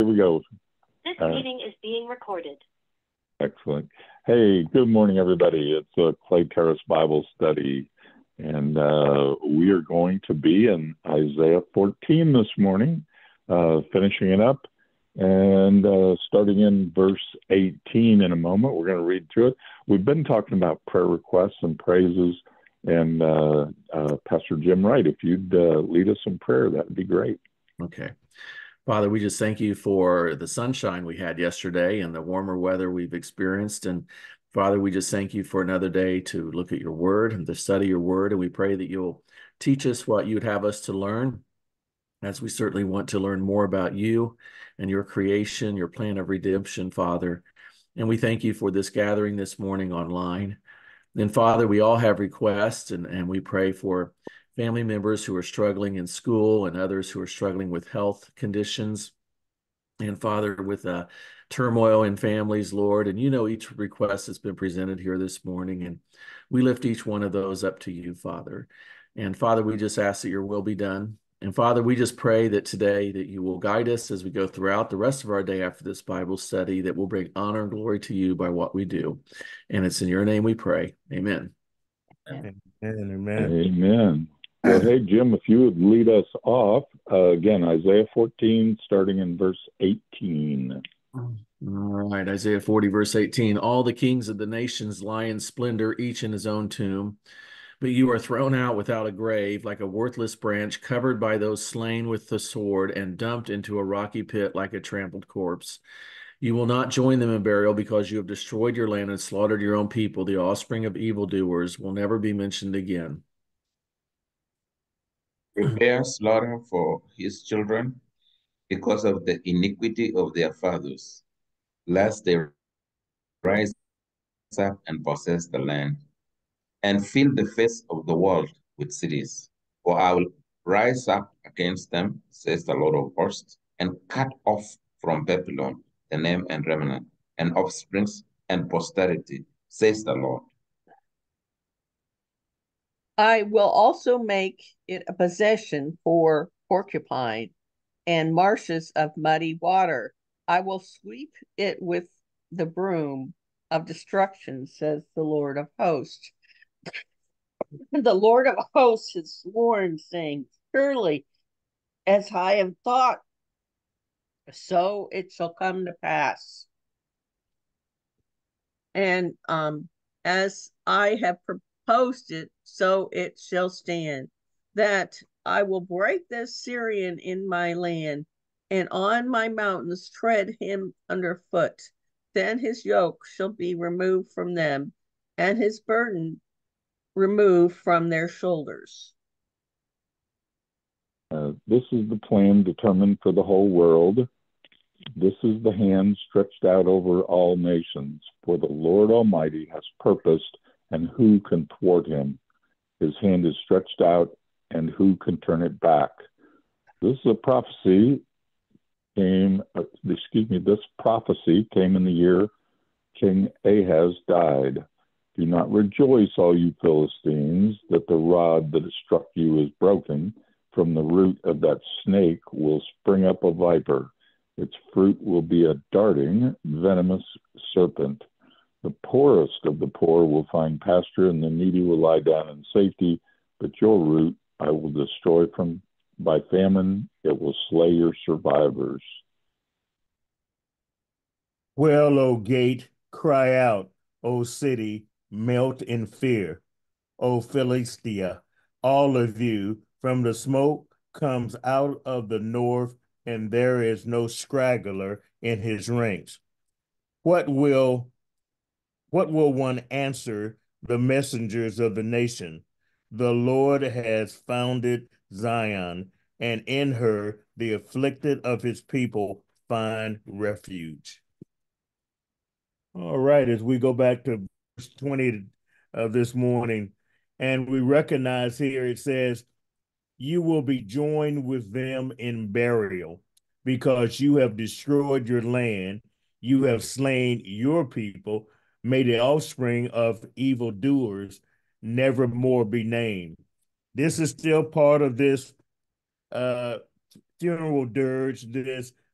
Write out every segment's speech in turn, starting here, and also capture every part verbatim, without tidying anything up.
we go. This Uh, meeting is being recorded. Excellent. Hey, good morning, everybody. It's a Clay Terrace Bible study, and uh, we are going to be in Isaiah fourteen this morning, uh, finishing it up, and uh, starting in verse eighteen in a moment. We're going to read through it. We've been talking about prayer requests and praises, and uh, uh, Pastor Jim Wright, if you'd uh, lead us in prayer, that'd be great. Okay. Father, we just thank you for the sunshine we had yesterday and the warmer weather we've experienced. And Father, we just thank you for another day to look at your word and to study your word. And we pray that you'll teach us what you'd have us to learn, as we certainly want to learn more about you and your creation, your plan of redemption, Father. And we thank you for this gathering this morning online. And Father, we all have requests, and, and we pray for family members who are struggling in school and others who are struggling with health conditions. And Father, with uh, turmoil in families, Lord, and you know each request that's been presented here this morning, and we lift each one of those up to you, Father. And Father, we just ask that your will be done. And Father, we just pray that today that you will guide us as we go throughout the rest of our day after this Bible study, that will bring honor and glory to you by what we do. And it's in your name we pray. Amen. Amen. Amen. Amen. Well, hey, Jim, if you would lead us off, uh, again, Isaiah fourteen, starting in verse eighteen. All right, Isaiah forty, verse eighteen. All the kings of the nations lie in splendor, each in his own tomb. But you are thrown out without a grave, like a worthless branch, covered by those slain with the sword, and dumped into a rocky pit like a trampled corpse. You will not join them in burial, because you have destroyed your land and slaughtered your own people. The offspring of evildoers will never be mentioned again. Prepare slaughter for his children because of the iniquity of their fathers, lest they rise up and possess the land, and fill the face of the world with cities. For I will rise up against them, says the Lord of hosts, and cut off from Babylon the name and remnant, and offsprings and posterity, says the Lord. I will also make it a possession for porcupine and marshes of muddy water. I will sweep it with the broom of destruction, says the Lord of hosts. The Lord of hosts has sworn, saying, surely as I have thought, so it shall come to pass. And um, as I have proposed it, so it shall stand, that I will break the Syrian in my land, and on my mountains tread him underfoot. Then his yoke shall be removed from them, and his burden removed from their shoulders. Uh, this is the plan determined for the whole world. This is the hand stretched out over all nations. For the Lord Almighty has purposed, and who can thwart him? His hand is stretched out, and who can turn it back? This is a prophecy came, uh, excuse me, this prophecy came in the year King Ahaz died. Do not rejoice, all you Philistines, that the rod that has struck you is broken. From the root of that snake will spring up a viper. Its fruit will be a darting, venomous serpent. The poorest of the poor will find pasture, and the needy will lie down in safety. But your root I will destroy from by famine. It will slay your survivors. Well, O gate, cry out, O city, melt in fear. O Philistia, all of you, from the smoke comes out of the north, and there is no straggler in his ranks. What will what will one answer the messengers of the nation? The Lord has founded Zion, and in her the afflicted of his people find refuge. All right, as we go back to verse twenty of this morning, and we recognize here it says, you will be joined with them in burial, because you have destroyed your land, you have slain your people. May the offspring of evildoers never more be named. This is still part of this uh, funeral dirge, this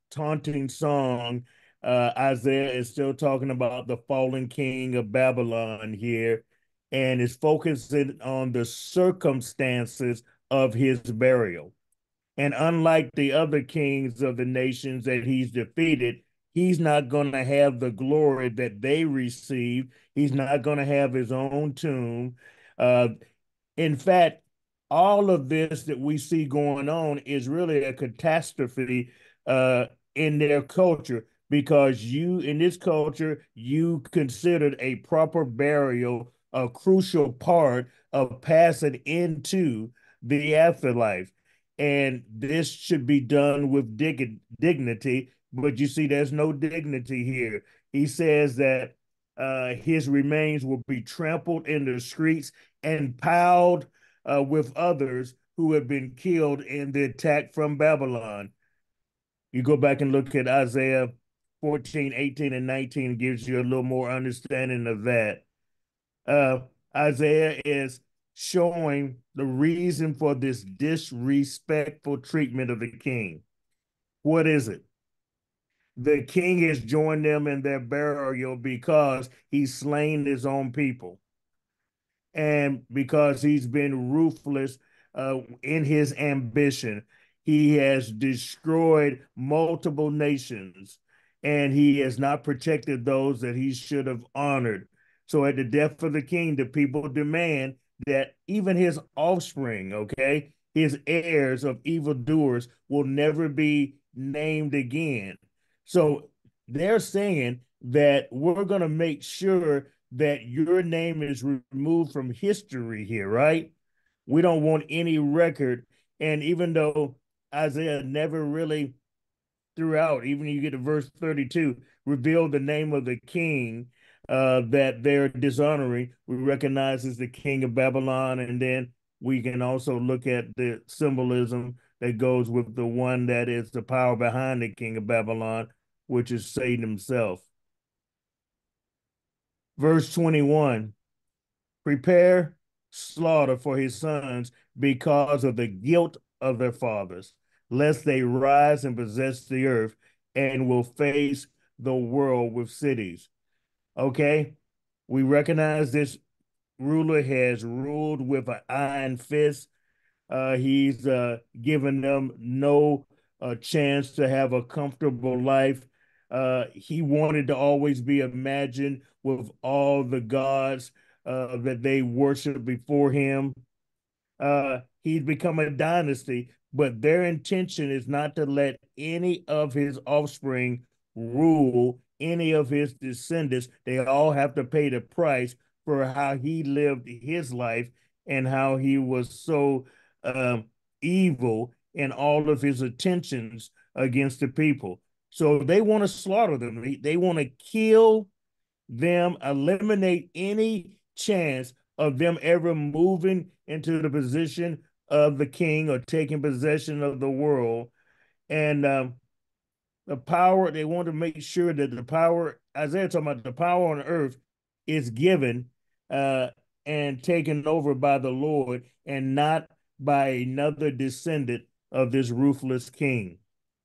taunting song. Uh, Isaiah is still talking about the fallen king of Babylon here, and is focusing on the circumstances of his burial. And unlike the other kings of the nations that he's defeated, he's not going to have the glory that they received. He's not going to have his own tomb. Uh, in fact, all of this that we see going on is really a catastrophe uh, in their culture, because you, in this culture, you considered a proper burial a crucial part of passing into the afterlife. And this should be done with dig dignity, but you see, there's no dignity here. He says that uh, his remains will be trampled in the streets and piled uh, with others who have been killed in the attack from Babylon. You go back and look at Isaiah fourteen, eighteen, and nineteen, gives you a little more understanding of that. Uh, Isaiah is showing the reason for this disrespectful treatment of the king. What is it? The king has joined them in their burial because he's slain his own people, and because he's been ruthless uh, in his ambition. He has destroyed multiple nations, and he has not protected those that he should have honored. So at the death of the king, the people demand that even his offspring, okay, his heirs of evildoers, will never be named again. So they're saying that we're going to make sure that your name is removed from history here, right? We don't want any record. And even though Isaiah never really throughout, even you get to verse thirty-two, revealed the name of the king uh, that they're dishonoring, we recognize as the king of Babylon. And then we can also look at the symbolism that goes with the one that is the power behind the king of Babylon, which is Satan himself. Verse twenty-one, prepare slaughter for his sons because of the guilt of their fathers, lest they rise and possess the earth and will face the world with cities. Okay, we recognize this ruler has ruled with an iron fist. Uh, he's uh, given them no uh, chance to have a comfortable life. Uh, he wanted to always be imagined with all the gods uh, that they worship before him. Uh, he's become a dynasty, but their intention is not to let any of his offspring rule any of his descendants. They all have to pay the price for how he lived his life and how he was so um, evil in all of his attentions against the people. So they want to slaughter them. They, they want to kill them, eliminate any chance of them ever moving into the position of the king or taking possession of the world. And um, the power, they want to make sure that the power, Isaiah talking about the power on earth, is given uh, and taken over by the Lord and not by another descendant of this ruthless king.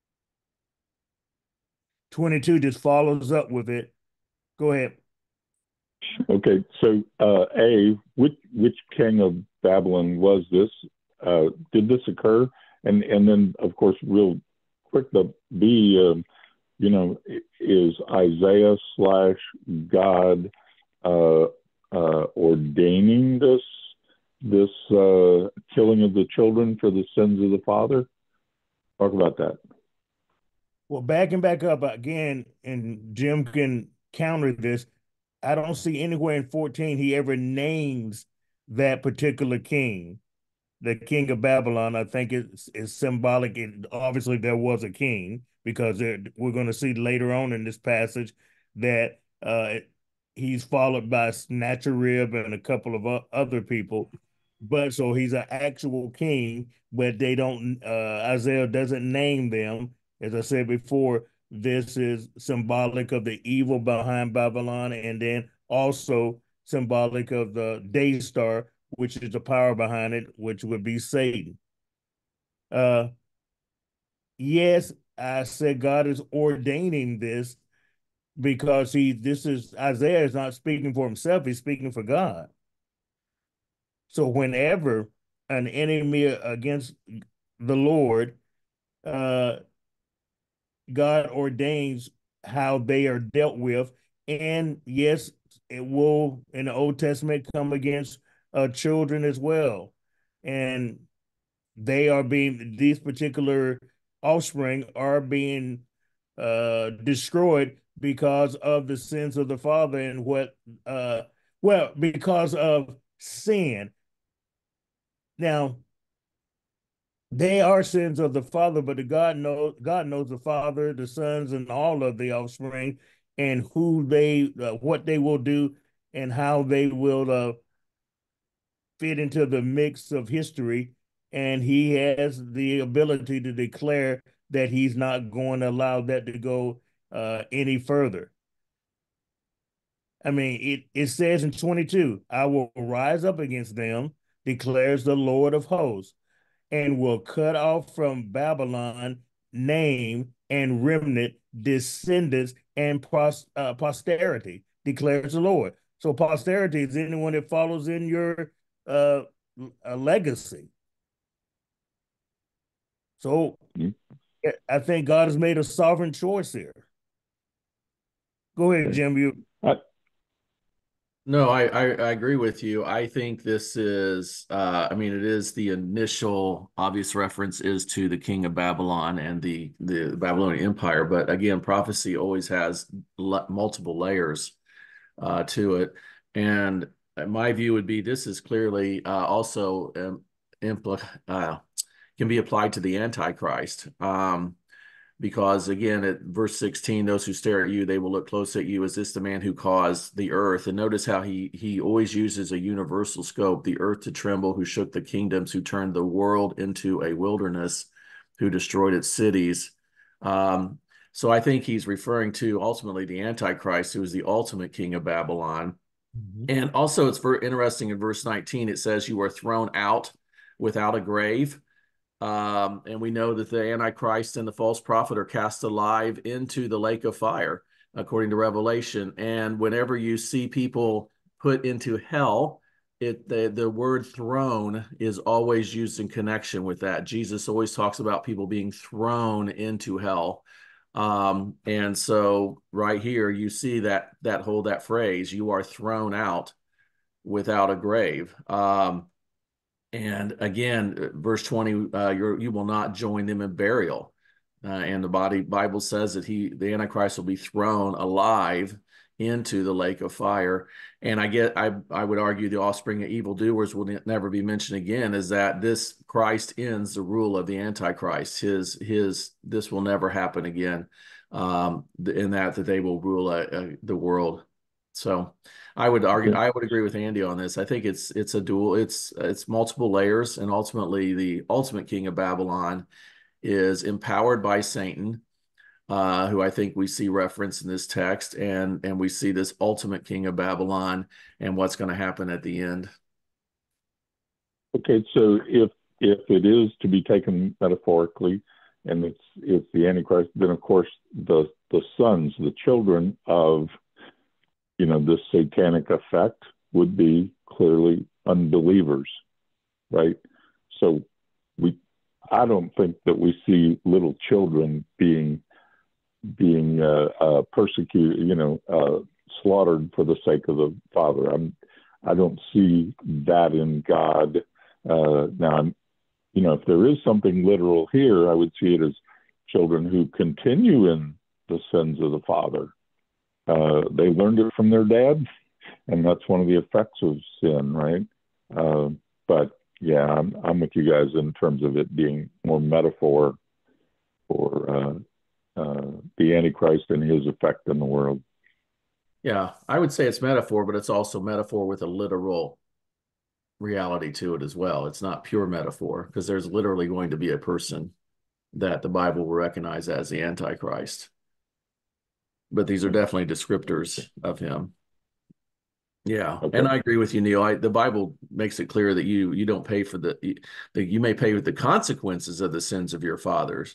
twenty-two just follows up with it. Go ahead. Okay, so uh, A, which which king of Babylon was this? Uh, did this occur? And and then, of course, real quick, the B, uh, you know, is Isaiah slash God uh, uh, ordaining this this uh, killing of the children for the sins of the father? Talk about that. Well, backing back up again, and Jim can counter this. I don't see anywhere in fourteen he ever names that particular king, the king of Babylon. I think it's, it's symbolic. It, obviously, there was a king, because there, we're going to see later on in this passage that uh, he's followed by Sennacherib and a couple of other people. But so he's an actual king, but they don't, uh, Isaiah doesn't name them. As I said before, this is symbolic of the evil behind Babylon, and then also symbolic of the day star, which is the power behind it, which would be Satan. Uh, yes, I said God is ordaining this because he this is Isaiah is not speaking for himself, he's speaking for God. So whenever an enemy against the Lord, uh, God ordains how they are dealt with. And yes, it will in the Old Testament come against uh, children as well. And they are being, these particular offspring are being uh, destroyed because of the sins of the father and what, uh, well, because of sin. Now, they are sins of the father, but the God knows God knows the father, the sons, and all of the offspring, and who they, uh, what they will do, and how they will uh, fit into the mix of history. And he has the ability to declare that he's not going to allow that to go uh, any further. I mean, it, it says in twenty-two, I will rise up against them, declares the Lord of hosts, and will cut off from Babylon name and remnant, descendants, and pros, uh, posterity, declares the Lord. So posterity is anyone that follows in your uh, legacy. So mm-hmm. I think God has made a sovereign choice here. Go ahead, Jim. You. I, No, I, I, I agree with you. I think this is, uh, I mean, it is the initial obvious reference is to the king of Babylon and the, the Babylonian Empire. But again, prophecy always has multiple layers uh, to it. And my view would be this is clearly uh, also um, impl- uh, can be applied to the Antichrist. Um, Because again, at verse sixteen, those who stare at you, they will look close at you. Is this the man who caused the earth? And notice how he he always uses a universal scope, the earth to tremble, who shook the kingdoms, who turned the world into a wilderness, who destroyed its cities. Um, so I think he's referring to ultimately the Antichrist, who is the ultimate king of Babylon. Mm-hmm. And also it's very interesting in verse nineteen, it says you are thrown out without a grave. Um, and we know that the Antichrist and the false prophet are cast alive into the lake of fire, according to Revelation. And whenever you see people put into hell, it the, the word thrown is always used in connection with that. Jesus always talks about people being thrown into hell. Um, and so right here, you see that that whole that phrase, you are thrown out without a grave. Um, And again, verse twenty, uh, you're, you will not join them in burial. Uh, and the body Bible says that he, the Antichrist, will be thrown alive into the lake of fire. And I get, I, I would argue the offspring of evildoers will never be mentioned again. Is that this Christ ends the rule of the Antichrist? His, his, this will never happen again. Um, in that that they will rule uh, uh, the world. So I would argue, I would agree with Andy on this. I think it's it's a dual, it's it's multiple layers, and ultimately the ultimate king of Babylon is empowered by Satan, uh, who I think we see referenced in this text, and and we see this ultimate king of Babylon and what's going to happen at the end. Okay, so if if it is to be taken metaphorically, and it's it's the Antichrist, then of course the the sons, the children of you know, this satanic effect would be clearly unbelievers, right? So we, I don't think that we see little children being being uh, uh, persecuted, you know, uh, slaughtered for the sake of the Father. I'm, I don't see that in God. Uh, now, I'm, you know, if there is something literal here, I would see it as children who continue in the sins of the Father. Uh, they learned it from their dad, and that's one of the effects of sin, right? Uh, but yeah, I'm, I'm with you guys in terms of it being more metaphor for uh, uh, the Antichrist and his effect in the world. Yeah, I would say it's metaphor, but it's also metaphor with a literal reality to it as well. It's not pure metaphor, because there's literally going to be a person that the Bible will recognize as the Antichrist. But these are definitely descriptors of him. Yeah, okay. And I agree with you, Neil. I, the Bible makes it clear that you you don't pay for the that you may pay with the consequences of the sins of your fathers,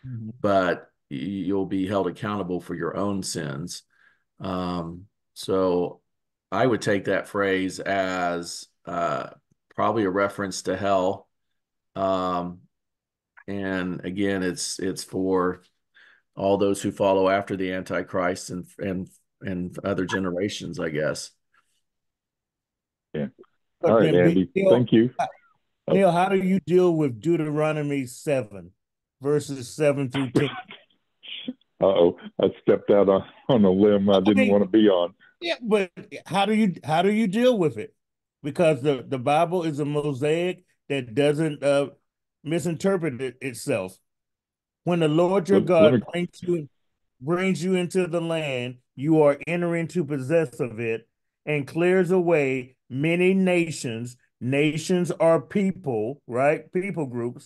mm-hmm. but you'll be held accountable for your own sins. Um, so I would take that phrase as uh, probably a reference to hell. Um, and again, it's it's for all those who follow after the Antichrist and and and other generations, I guess. Yeah. But All right, then, Andy. Neil, Thank you. Neil, how do you deal with Deuteronomy seven, verses seven through ten? Uh-oh, I stepped out on, on a limb I didn't Okay. want to be on. Yeah, but how do you how do you deal with it? Because the, the Bible is a mosaic that doesn't uh, misinterpret it itself. When the Lord your Let, let God me, brings you brings you into the land, you are entering to possess of it, and clears away many nations. Nations are people, right? People groups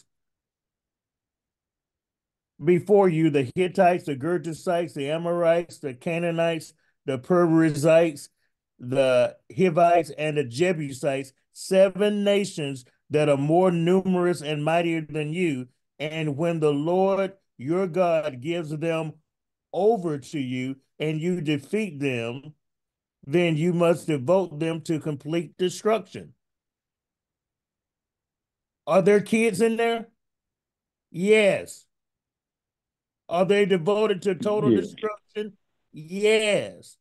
before you: the Hittites, the Girgashites, the Amorites, the Canaanites, the Perizzites, the Hivites, and the Jebusites, seven nations that are more numerous and mightier than you. And when the Lord your God gives them over to you and you defeat them, then you must devote them to complete destruction. Are there kids in there? Yes. Are they devoted to total yeah. destruction? Yes.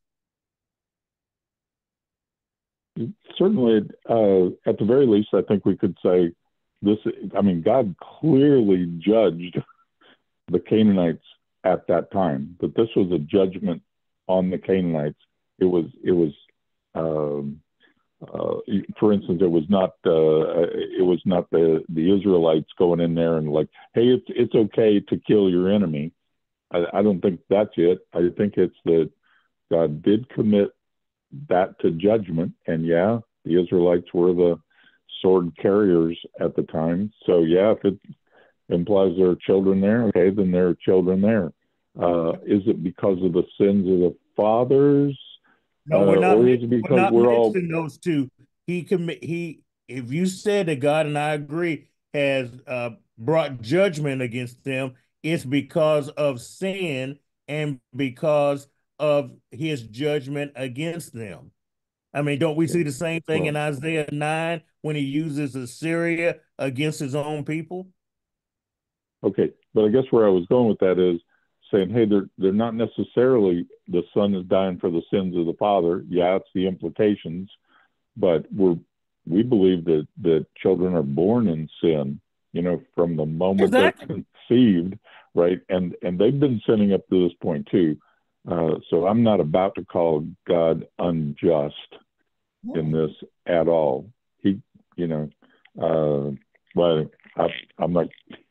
Certainly, uh, at the very least, I think we could say this. I mean, God clearly judged the Canaanites at that time, but this was a judgment on the Canaanites. It was, it was, um, uh, for instance, it was not, uh, it was not the the Israelites going in there and like, hey, it's it's okay to kill your enemy. I, I don't think that's it. I think it's that God did commit that to judgment, and yeah, the Israelites were the sword carriers at the time. So yeah, if it implies there are children there, okay, then there are children there. Uh, is it because of the sins of the fathers? No, Uh, we're not. or is it We're because not we're all mixing those two. He commit. He. If you said that God, and I agree, has uh, brought judgment against them, it's because of sin and because of His judgment against them. I mean, don't we see the same thing well, in Isaiah nine when He uses Assyria against His own people? okay, but I guess where I was going with that is saying, hey, they're they're not necessarily the son is dying for the sins of the father. Yeah, it's the implications, but we're we believe that that children are born in sin, you know, from the moment Exactly. they're conceived, right? And and they've been sinning up to this point too. Uh, so I'm not about to call God unjust in this at all. He, you know, uh, well, I, I'm not.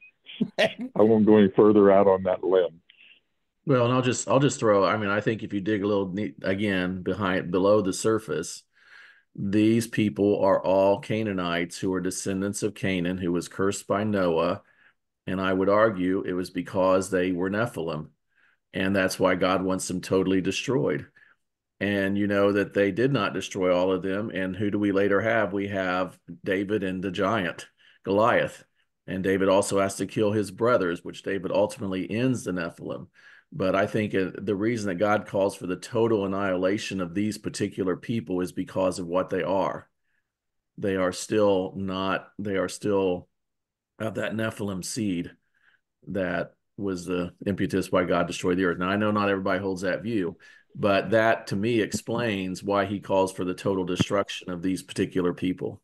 I won't go any further out on that limb. Well, and I'll just I'll just throw. I mean, I think if you dig a little neat, again behind below the surface, these people are all Canaanites who are descendants of Canaan, who was cursed by Noah, and I would argue it was because they were Nephilim, and that's why God wants them totally destroyed. And you know that they did not destroy all of them. And who do we later have? We have David and the giant Goliath. And David also has to kill his brothers, which David ultimately ends the Nephilim. But I think the reason that God calls for the total annihilation of these particular people is because of what they are. They are still not, they are still of that Nephilim seed that was the impetus why God destroyed the earth. Now, I know not everybody holds that view, but that to me explains why he calls for the total destruction of these particular people.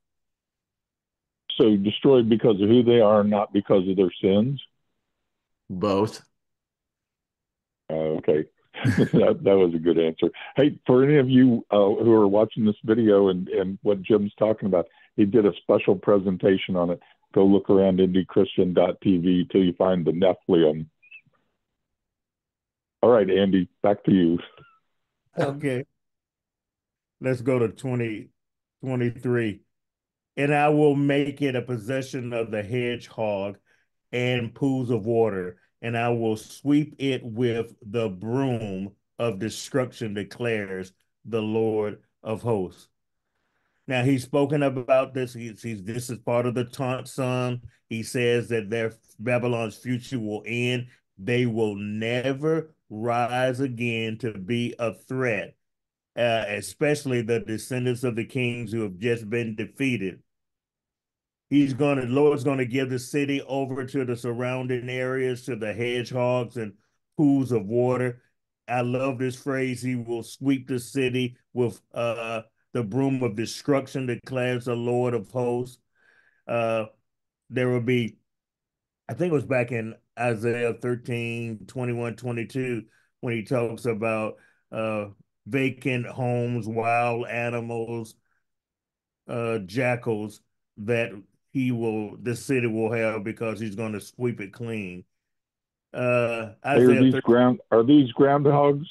So destroyed because of who they are, not because of their sins? Both. Uh, okay. that, that was a good answer. Hey, for any of you uh, who are watching this video and, and what Jim's talking about, he did a special presentation on it. Go look around indy christian dot t v till you find the Nephilim. All right, Andy, back to you. Okay. Let's go to twenty twenty-three. And I will make it a possession of the hedgehog and pools of water, and I will sweep it with the broom of destruction, declares the Lord of hosts. Now he's spoken about this. He's, he's this is part of the taunt song. He says that their Babylon's future will end. They will never rise again to be a threat, uh, especially the descendants of the kings who have just been defeated. He's going to, Lord's going to give the city over to the surrounding areas, to the hedgehogs and pools of water. I love this phrase. He will sweep the city with uh, the broom of destruction, declares the Lord of hosts. Uh, there will be, I think it was back in Isaiah thirteen, twenty-one, twenty-two, when he talks about uh, vacant homes, wild animals, uh, jackals that he will, the city will have because he's going to sweep it clean. Uh, Are Isaiah these thirteen, ground are these groundhogs?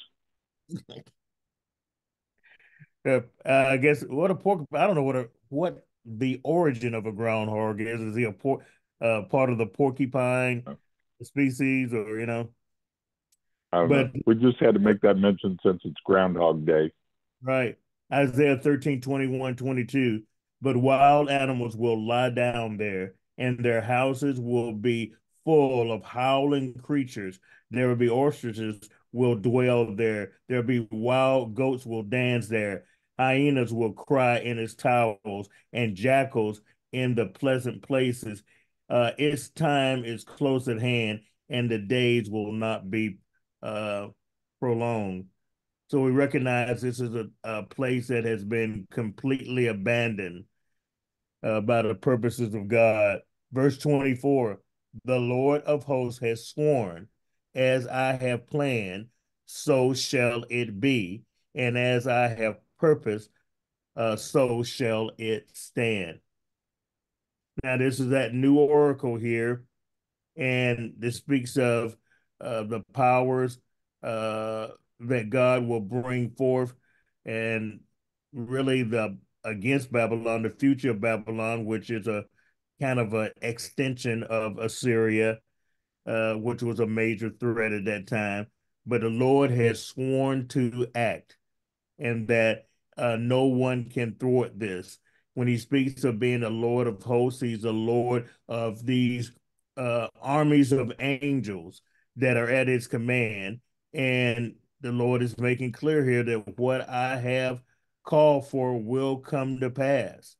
uh, I guess what a pork, I don't know what a, what the origin of a groundhog is. Is he a por uh, part of the porcupine species, or, you know? I don't But know. We just had to make that mention since it's Groundhog Day. right. Isaiah thirteen, twenty-one, twenty-two. But wild animals will lie down there, and their houses will be full of howling creatures. There will be ostriches will dwell there. There'll be wild goats will dance there. Hyenas will cry in its towers, and jackals in the pleasant places. Uh, its time is close at hand, and the days will not be uh, prolonged. So we recognize this is a, a place that has been completely abandoned uh, by the purposes of God. Verse twenty-four, the Lord of hosts has sworn, as I have planned, so shall it be. And as I have purposed, uh, so shall it stand. Now, this is that new oracle here, and this speaks of uh, the powers uh, that God will bring forth, and really the against Babylon, the future of Babylon, which is a kind of an extension of Assyria, uh, which was a major threat at that time. But the Lord has sworn to act, and that uh, no one can thwart this. When he speaks of being a Lord of hosts, he's a Lord of these uh, armies of angels that are at his command. And the Lord is making clear here that what I have called for will come to pass.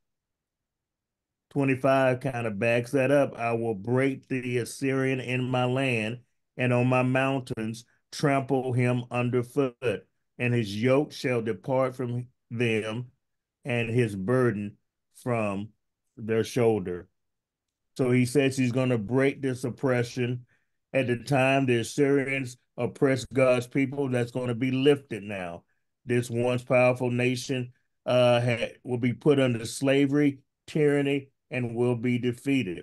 twenty-five kind of backs that up. I will break the Assyrian in my land, and on my mountains trample him underfoot, and his yoke shall depart from them, and his burden from their shoulder. So he says he's going to break this oppression. At the time the Assyrians oppressed God's people, that's going to be lifted now. This once powerful nation uh, had, will be put under slavery, tyranny, and will be defeated.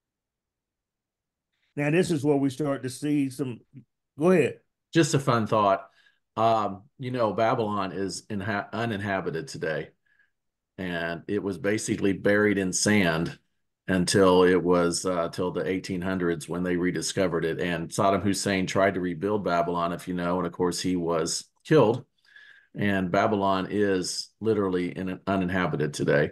Now, this is where we start to see some. Go ahead. Just a fun thought. Um, you know, Babylon is inha uninhabited today, and it was basically buried in sand until it was uh, till the eighteen hundreds when they rediscovered it. And Saddam Hussein tried to rebuild Babylon, if you know, and of course he was killed. And Babylon is literally in, uninhabited today.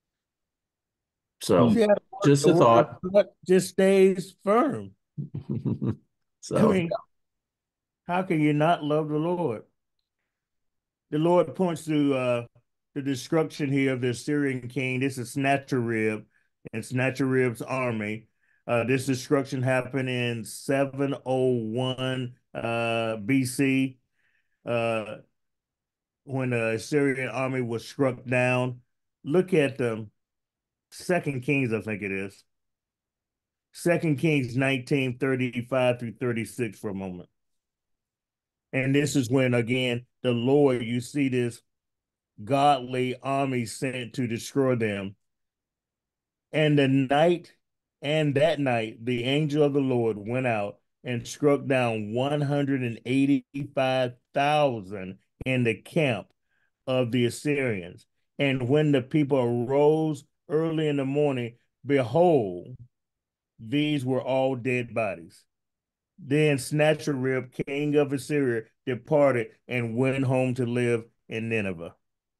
So Yeah, just a thought. What just stays firm. So I mean, how can you not love the Lord? The Lord points to uh, the destruction here of the Assyrian king. This is Sennacherib and Sennacherib's army. Uh, this destruction happened in seven oh one uh, B C uh, when the Assyrian army was struck down. Look at the Second Kings, I think it is. Second Kings nineteen, thirty-five through thirty-six for a moment. And this is when, again, the Lord, you see this godly army sent to destroy them. And the night, and that night, the angel of the Lord went out and struck down one hundred eighty-five thousand in the camp of the Assyrians. And when the people arose early in the morning, behold, these were all dead bodies. Then Sennacherib, king of Assyria, departed and went home to live in Nineveh.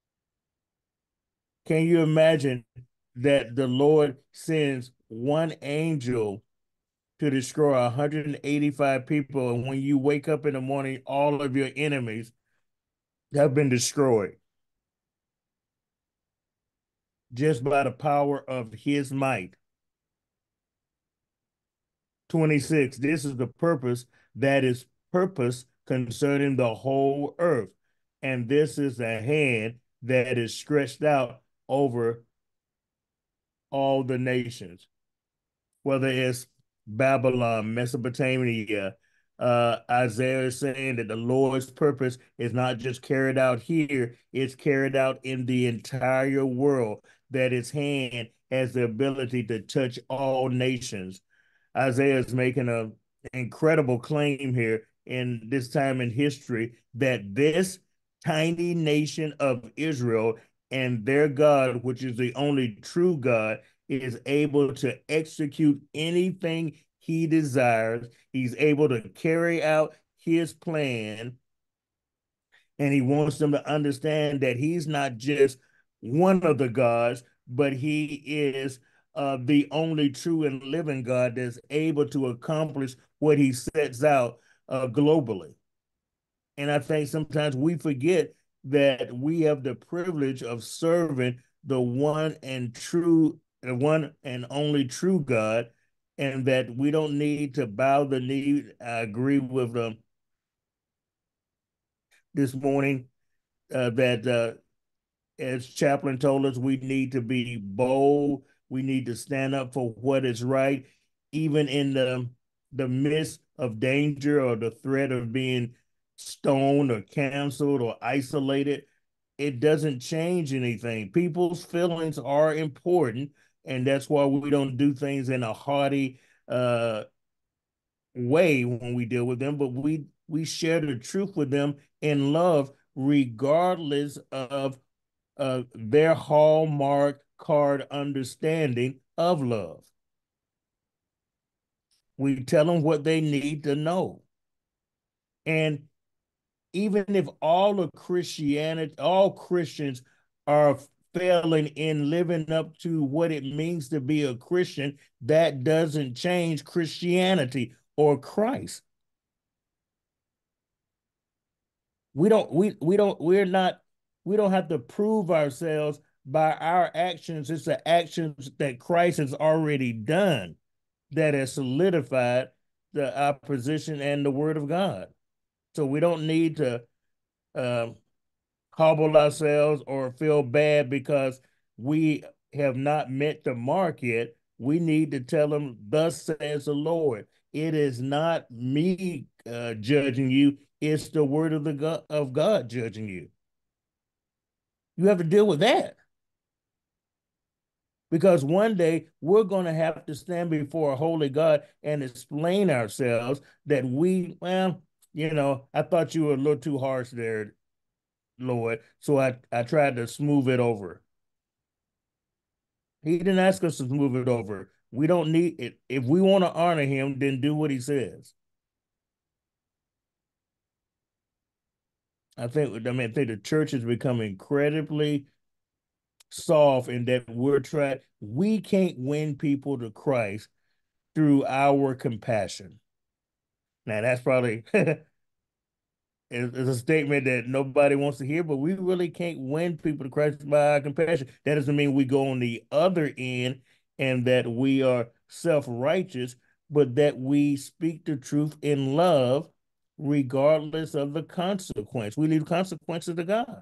Can you imagine that the Lord sends one angel to destroy one hundred eighty-five people. And when you wake up in the morning, all of your enemies have been destroyed just by the power of his might. twenty-six, this is the purpose that is purpose concerning the whole earth. And this is the hand that is stretched out over all the nations, whether it's Babylon, Mesopotamia. Uh, Isaiah is saying that the Lord's purpose is not just carried out here, it's carried out in the entire world, that his hand has the ability to touch all nations. Isaiah is making an incredible claim here in this time in history that this tiny nation of Israel and their God, which is the only true God, is able to execute anything he desires. He's able to carry out his plan. And he wants them to understand that he's not just one of the gods, but he is uh, the only true and living God that's able to accomplish what he sets out uh, globally. And I think sometimes we forget that we have the privilege of serving the one and true, the one and only true God, and that we don't need to bow the knee. I agree with them this morning uh, that uh, as Chaplain told us, we need to be bold. We need to stand up for what is right, even in the, the midst of danger or the threat of being stoned or canceled or isolated. It doesn't change anything. People's feelings are important, and that's why we don't do things in a haughty uh, way when we deal with them, but we, we share the truth with them in love, regardless of uh, their hallmark card understanding of love. We tell them what they need to know. And even if all of Christianity, all Christians are failing in living up to what it means to be a Christian, that doesn't change Christianity or Christ. We don't, we, we don't, we're not, we don't have to prove ourselves by our actions. It's the actions that Christ has already done that has solidified the our position and the word of God. So we don't need to uh, hobble ourselves or feel bad because we have not met the mark yet. We need to tell them, thus says the Lord. It is not me uh, judging you. It's the word of the God, of God judging you. You have to deal with that. Because one day we're going to have to stand before a holy God and explain ourselves that we, well, you know, I thought you were a little too harsh there, Lord. So I, I tried to smooth it over. He didn't ask us to smooth it over. We don't need it. If we want to honor him, then do what he says. I think, I mean, I think the church has become incredibly soft in that we're trying, we can't win people to Christ through our compassion. Now, that's probably is a statement that nobody wants to hear, but we really can't win people to Christ by our compassion. That doesn't mean we go on the other end and that we are self-righteous, but that we speak the truth in love, regardless of the consequence. We leave consequences to God.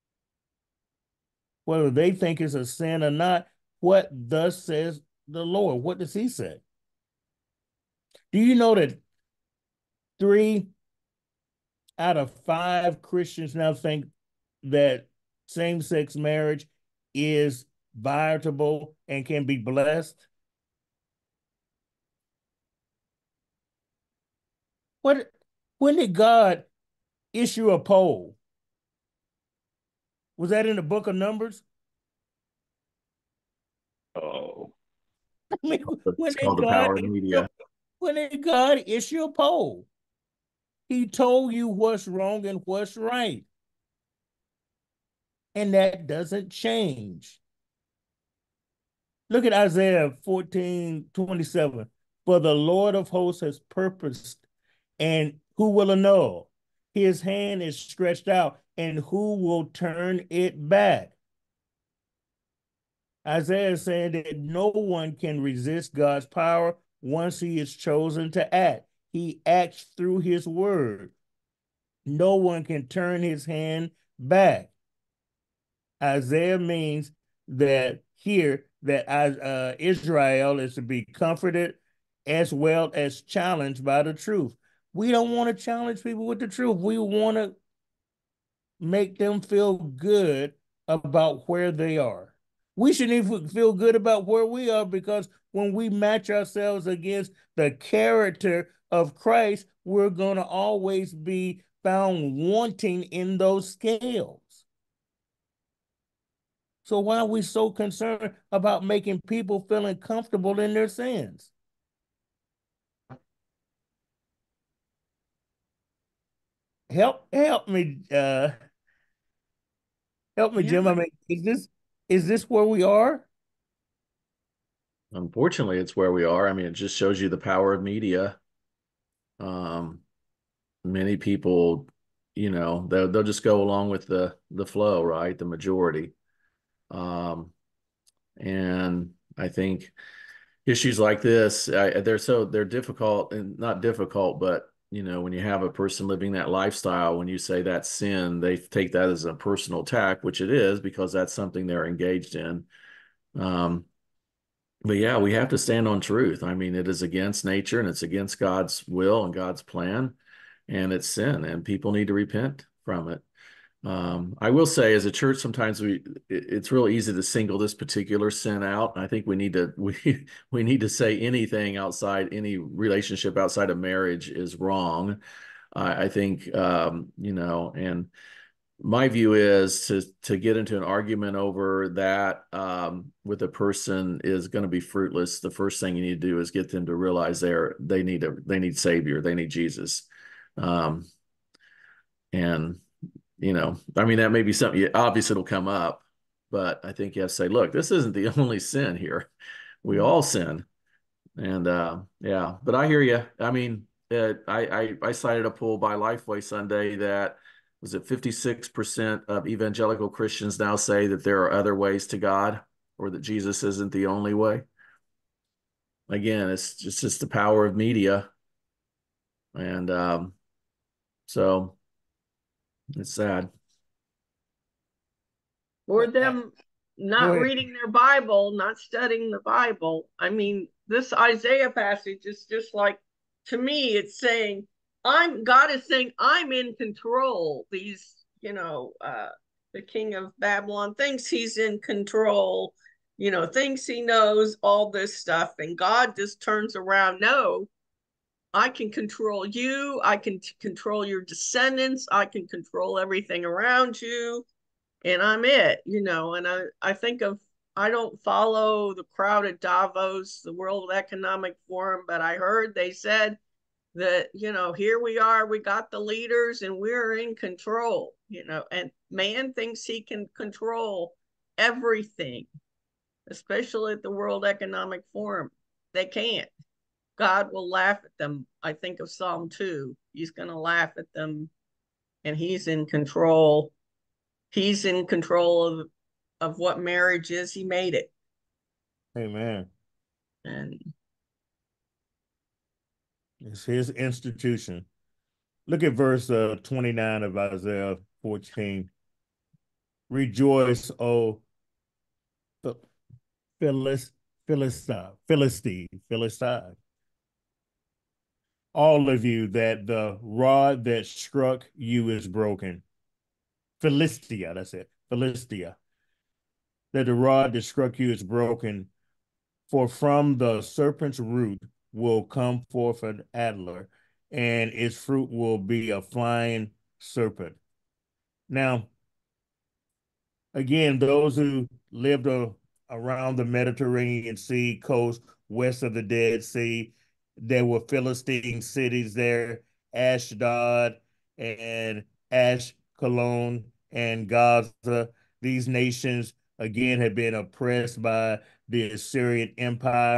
Whether they think it's a sin or not, what thus says the Lord? What does he say? Do you know that three out of five Christians now think that same-sex marriage is viable and can be blessed? What, when did God issue a poll? Was that in the book of Numbers? Oh. I mean, when It's did called the God power of media. when did God issue a poll? He told you what's wrong and what's right. And that doesn't change. Look at Isaiah fourteen twenty-seven. For the Lord of hosts has purposed, and who will annul? His hand is stretched out, and who will turn it back? Isaiah is saying that no one can resist God's power once he is chosen to act. He acts through his word. No one can turn his hand back. Isaiah means that here that uh, Israel is to be comforted as well as challenged by the truth. We don't want to challenge people with the truth. We want to make them feel good about where they are. We should even feel good about where we are, because when we match ourselves against the character of Christ, we're going to always be found wanting in those scales. So why are we so concerned about making people feeling comfortable in their sins? Help, help me, uh, help me, Yeah. Jim. I mean, is this is this where we are? Unfortunately, it's where we are. I mean, it just shows you the power of media. Um, many people, you know, they'll, they'll just go along with the the flow, right? The majority. Um, and I think issues like this, I, they're so they're difficult, and not difficult, but you know, when you have a person living that lifestyle, when you say that's sin, they take that as a personal attack, which it is, because that's something they're engaged in. Um, but yeah, we have to stand on truth. I mean, it is against nature, and it's against God's will and God's plan, and it's sin, and people need to repent from it. Um, I will say, as a church, sometimes we it, it's real easy to single this particular sin out. I think we need to we we need to say anything outside any relationship outside of marriage is wrong. I, I think um, you know, and my view is to to get into an argument over that um, with a person is going to be fruitless. The first thing you need to do is get them to realize they're they need a they need Savior, they need Jesus, um, and you know, I mean, that may be something, obviously it'll come up, but I think you have to say, look, this isn't the only sin here. We all sin. And uh, yeah, but I hear you. I mean, uh, I, I, I cited a poll by Lifeway Sunday that was it fifty-six percent of evangelical Christians now say that there are other ways to God, or that Jesus isn't the only way. Again, it's just, just the power of media. And um, so it's sad. Or them not ahead. reading their Bible, not studying the Bible. I mean, this Isaiah passage is just like, to me, it's saying, I'm God is saying, I'm in control. These, you know, uh, the king of Babylon thinks he's in control, you know, thinks he knows all this stuff. And God just turns around, no, I can control you. I can t- control your descendants. I can control everything around you. And I'm it, you know, and I, I think of, I don't follow the crowd at Davos, the World Economic Forum, but I heard they said that, you know, here we are, we got the leaders and we're in control, you know, and man thinks he can control everything, especially at the World Economic Forum. They can't. God will laugh at them. I think of Psalm two. He's going to laugh at them, and he's in control. He's in control of, of what marriage is. He made it. Amen. And It's his institution. Look at verse uh, twenty-nine of Isaiah fourteen. Rejoice, O Philist, Philistine, Philistine, Philistine. All of you, that the rod that struck you is broken. Philistia, that's it. Philistia. That the rod that struck you is broken. For from the serpent's root will come forth an adder, and its fruit will be a flying serpent. Now, again, those who lived uh, around the Mediterranean Sea coast, west of the Dead Sea, there were Philistine cities there, Ashdod and Ashkelon and Gaza. These nations, again, had been oppressed by the Assyrian Empire.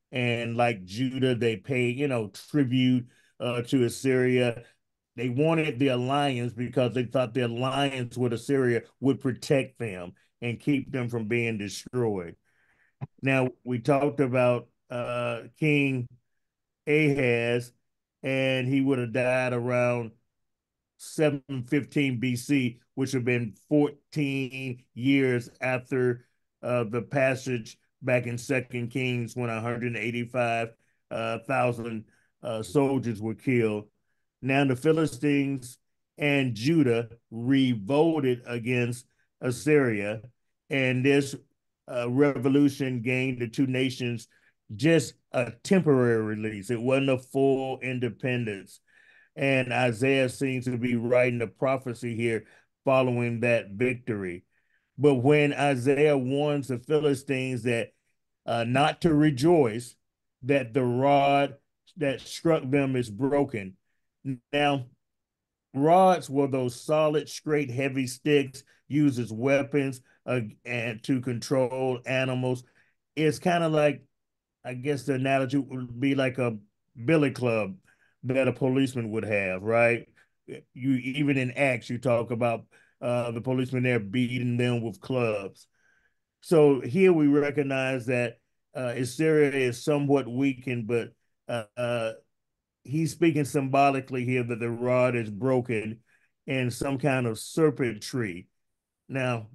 And like Judah, they pay, you know, tribute uh, to Assyria. They wanted the alliance because they thought the alliance with Assyria would protect them and keep them from being destroyed. Now, we talked about uh, King Ahaz, and he would have died around seven fifteen B C, which would have been fourteen years after uh, the passage back in Second Kings when one hundred eighty-five thousand uh, uh, soldiers were killed. Now the Philistines and Judah revolted against Assyria, and this uh, revolution gained the two nations just a temporary release. It wasn't a full independence. And Isaiah seems to be writing a prophecy here following that victory. But when Isaiah warns the Philistines that uh, not to rejoice, that the rod that struck them is broken. Now, rods were those solid, straight, heavy sticks used as weapons uh, and to control animals. It's kind of like, I guess the analogy would be like a billy club that a policeman would have, right? You even in Acts, you talk about uh, the policeman there beating them with clubs. So here we recognize that uh, Assyria is somewhat weakened, but uh, uh, he's speaking symbolically here that the rod is broken in some kind of serpent tree. Now,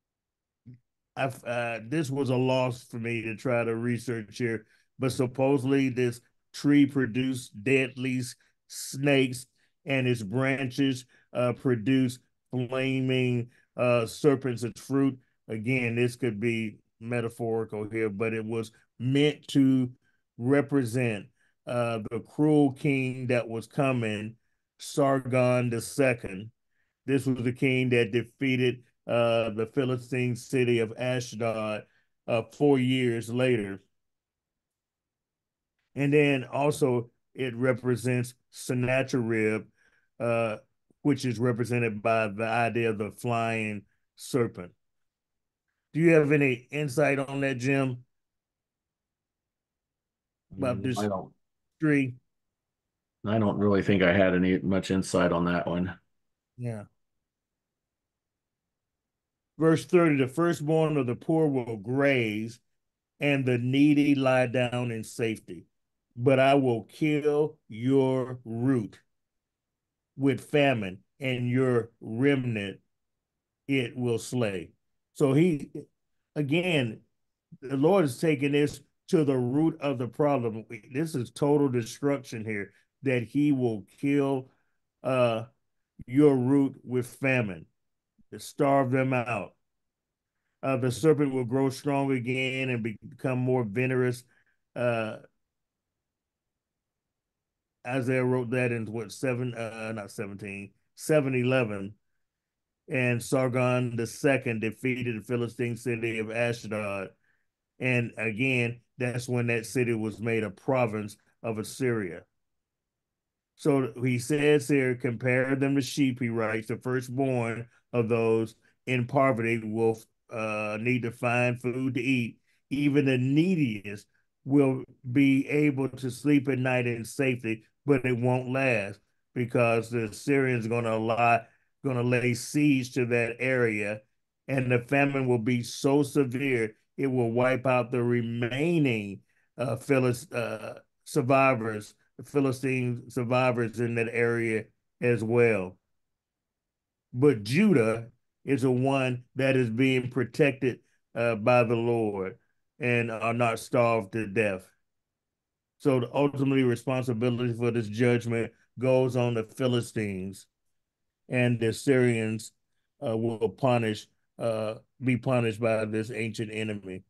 I've, uh, this was a loss for me to try to research here, but supposedly this tree produced deadly snakes, and its branches uh, produce flaming uh, serpents as fruit. Again, this could be metaphorical here, but it was meant to represent uh, the cruel king that was coming, Sargon the Second. This was the king that defeated uh, the Philistine city of Ashdod uh, four years later. And then also it represents Sennacherib, uh, which is represented by the idea of the flying serpent. Do you have any insight on that, Jim? About Mm, this I don't. tree? I don't really think I had any much insight on that one. Yeah. Verse thirty, the firstborn of the poor will graze, and the needy lie down in safety. But I will kill your root with famine, and your remnant it will slay. So he, again, the Lord is taking this to the root of the problem. This is total destruction here, that he will kill uh, your root with famine, to starve them out. Uh, the serpent will grow strong again and become more venomous. Uh, Isaiah wrote that in what, seven, uh, not seventeen, seven eleven. And Sargon the Second defeated the Philistine city of Ashdod. And again, that's when that city was made a province of Assyria. So he says here, compare them to sheep, he writes, the firstborn of those in poverty will uh, need to find food to eat. Even the neediest will be able to sleep at night in safety, but it won't last because the Assyrians are going to lie, going to lay siege to that area, and the famine will be so severe it will wipe out the remaining uh, Philist, uh, survivors, Philistine survivors in that area as well. But Judah is the one that is being protected uh, by the Lord and are not starved to death. So the ultimately responsibility for this judgment goes on the Philistines, and the Syrians uh, will punish, uh, be punished by this ancient enemy.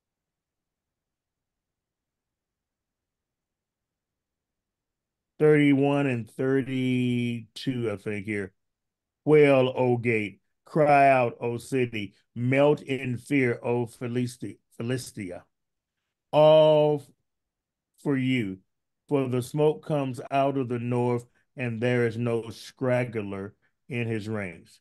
thirty-one and thirty-two, I think here. Wail, O gate, cry out, O city, melt in fear, O Philistia. Philistia. All for you, for the smoke comes out of the north, and there is no straggler in his ranks.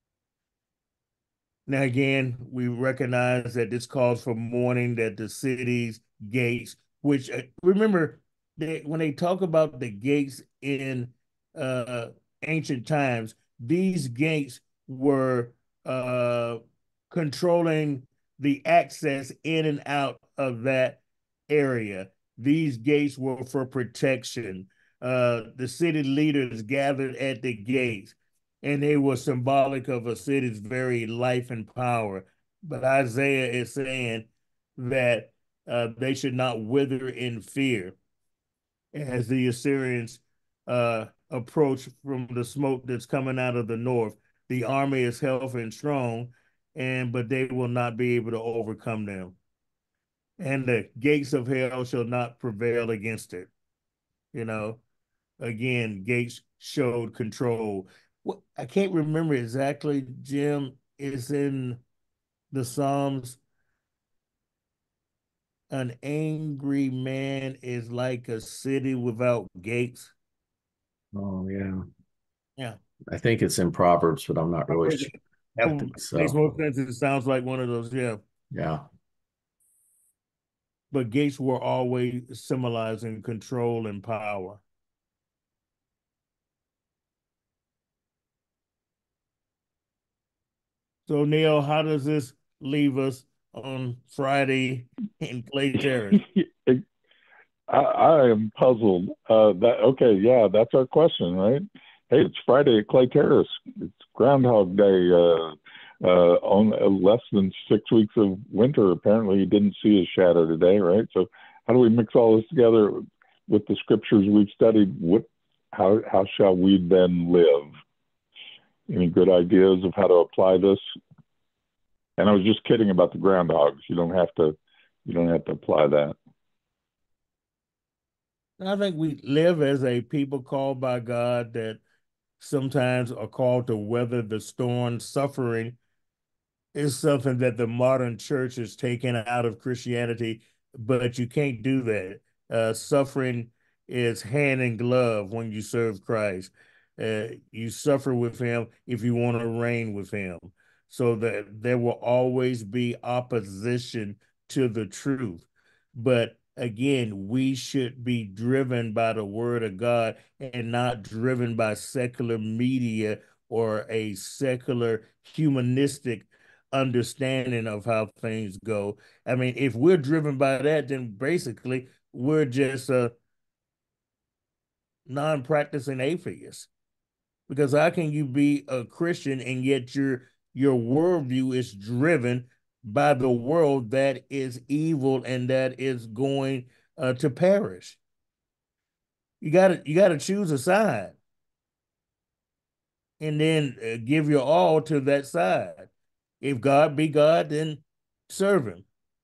Now, again, we recognize that this calls for mourning, that the city's gates which uh, remember they, when they talk about the gates in uh, ancient times, these gates were uh, controlling the access in and out of that area. These gates were for protection. Uh, the city leaders gathered at the gates, and they were symbolic of a city's very life and power. But Isaiah is saying that uh, they should not wither in fear as the Assyrians uh, approach from the smoke that's coming out of the north. The army is healthy and strong, and but they will not be able to overcome them. And the gates of hell shall not prevail against it. You know, again, gates showed control. What I can't remember exactly, Jim, is in the Psalms. An angry man is like a city without gates. Oh, yeah. Yeah. I think it's in Proverbs, but I'm not really sure. I That think so. makes more sense. It sounds like one of those, yeah. Yeah. But gates were always symbolizing control and power. So, Neil, how does this leave us on Friday in Clay Terrace? I, I am puzzled. Uh, that okay, yeah, that's our question, right? Hey, it's Friday at Clay Terrace. It's Groundhog Day. Uh, uh, on uh, less than six weeks of winter, apparently, you didn't see a shadow today, right? So, how do we mix all this together with the scriptures we've studied? What, how, how shall we then live? Any good ideas of how to apply this? And I was just kidding about the groundhogs. You don't have to, you don't have to apply that. I think we live as a people called by God that sometimes are called to weather the storm. Suffering is something that the modern church has taken out of Christianity, but you can't do that. Uh, suffering is hand in glove when you serve Christ. Uh, you suffer with him if you want to reign with him. So that there will always be opposition to the truth. But again, we should be driven by the word of God and not driven by secular media or a secular humanistic understanding of how things go. I mean, if we're driven by that, then basically we're just a non-practicing atheist. Because how can you be a Christian and yet your your worldview is driven by the world that is evil and that is going uh, to perish? You gotta you gotta choose a side and then uh, give your all to that side. If God be God, then serve him.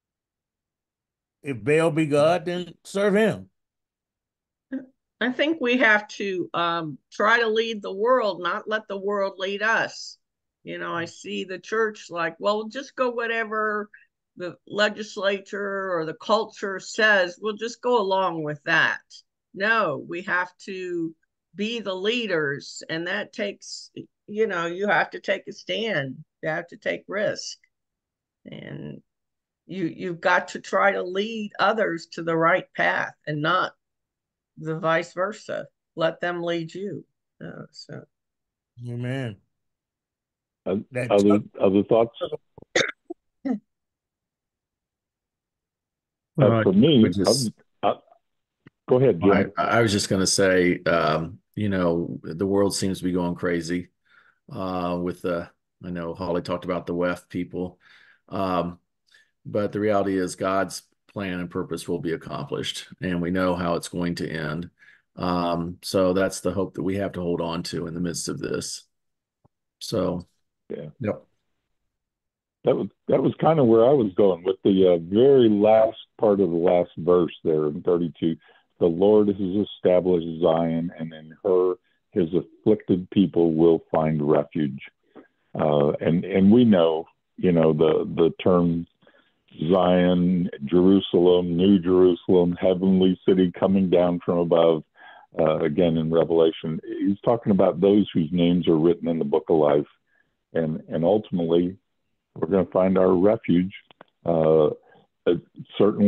If Baal be God, then serve him. I think we have to um, try to lead the world, not let the world lead us. You know, I see the church like, well, just go whatever the legislature or the culture says. We'll just go along with that. No, we have to be the leaders, and that takes, you know, you have to take a stand. You have to take risk, and you you've got to try to lead others to the right path and not the vice versa. Let them lead you. Uh, so, Amen. Uh, That other other thoughts? Well, uh, I for me, would just, uh, go ahead, Jim. I, I was just going to say, um, you know, the world seems to be going crazy uh, with the, I know Holly talked about the W E F people, um, but the reality is God's plan and purpose will be accomplished, and we know how it's going to end. Um, so that's the hope that we have to hold on to in the midst of this. So, yeah, yep. That was that was kind of where I was going with the uh, very last part of the last verse there in thirty-two. The Lord has established Zion, and in her his afflicted people will find refuge. Uh, and and we know, you know, the the term Zion, Jerusalem, New Jerusalem, heavenly city coming down from above. Uh, again, in Revelation, he's talking about those whose names are written in the book of life, and and ultimately, we're going to find our refuge. Uh, certainly,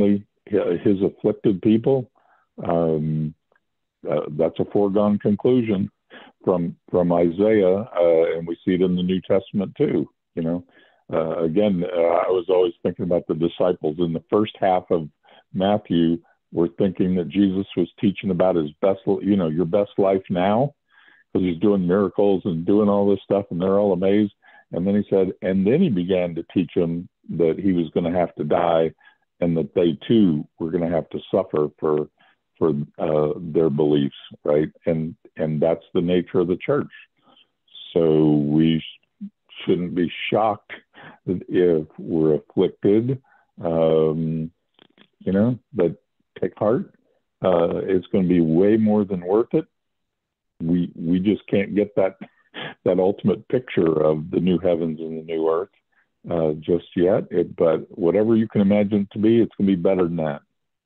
his afflicted people, um, uh, that's a foregone conclusion from from Isaiah, uh, and we see it in the New Testament too. You know, uh, again, uh, I was always thinking about the disciples in the first half of Matthew. We're thinking that Jesus was teaching about his best, you know, your best life now, because he's doing miracles and doing all this stuff, and they're all amazed. And then he said, and then he began to teach them that he was going to have to die, and that they too were going to have to suffer for for uh, their beliefs, right? And and that's the nature of the church. So we sh- shouldn't be shocked if we're afflicted, um, you know, but take heart. Uh, it's going to be way more than worth it. We we just can't get that that ultimate picture of the new heavens and the new earth uh, just yet. It, but whatever you can imagine it to be, it's going to be better than that.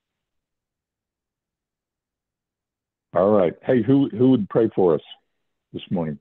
All right. Hey, who who would pray for us this morning?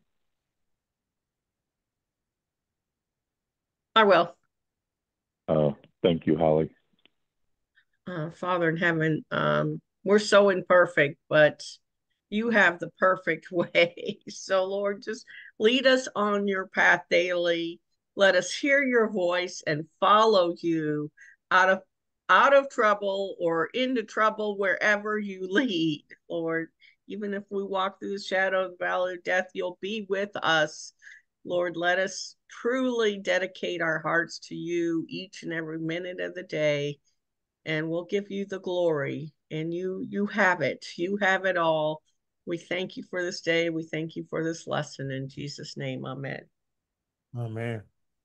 I will. Uh, thank you, Holly. Uh, Father in heaven, um, we're so imperfect, but you have the perfect way. So, Lord, just lead us on your path daily. Let us hear your voice and follow you out of out of trouble or into trouble wherever you lead, Lord. Even if we walk through the shadow of the valley of death, you'll be with us. Lord, let us truly dedicate our hearts to you each and every minute of the day, and we'll give you the glory. And you you have it. You have it all. We thank you for this day. We thank you for this lesson. In Jesus' name, amen. Amen.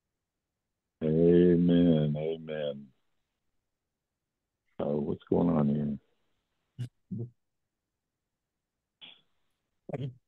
Amen. Amen. Uh, what's going on here?